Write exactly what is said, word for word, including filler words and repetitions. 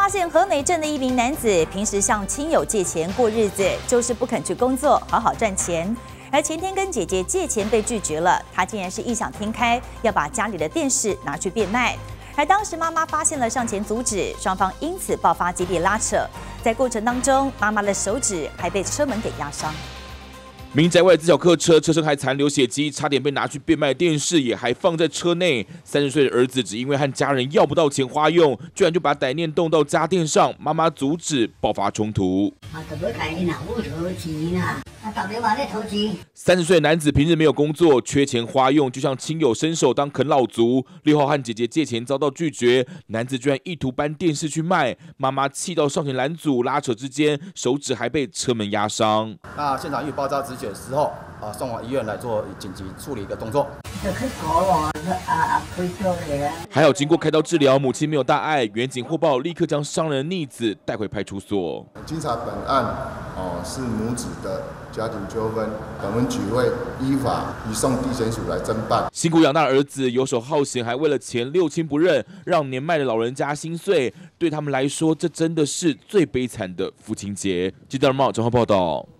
发现和美镇的一名男子，平时向亲友借钱过日子，就是不肯去工作，好好赚钱。而前天跟姐姐借钱被拒绝了，他竟然是异想天开，要把家里的电视拿去变卖。而当时妈妈发现了，上前阻止，双方因此爆发激烈拉扯。在过程当中，妈妈的手指还被车门给压伤。 民宅外自小客车，车身还残留血迹，差点被拿去变卖，电视也还放在车内。三十岁的儿子只因为和家人要不到钱花用，居然就把歹念动到家电上，妈妈阻止，爆发冲突。三十岁的男子平日没有工作，缺钱花用，就向亲友伸手当啃老族。六号和姐姐借钱遭到拒绝，男子居然意图搬电视去卖，妈妈气到上前拦阻，拉扯之间，手指还被车门压伤。 那现场遇爆炸直觉之后，啊，送往医院来做紧急处理的动作。 还好经过开刀治疗，母亲没有大碍。远警获报，立刻将伤人的逆子带回派出所。 经查本案哦是母子的家庭纠纷，本文举会依法移送地检署来侦办。 辛苦养大儿子，游手好闲，还为了钱六亲不认，让年迈的老人家心碎。对他们来说，这真的是最悲惨的父亲节。记者二茂，正浩报道。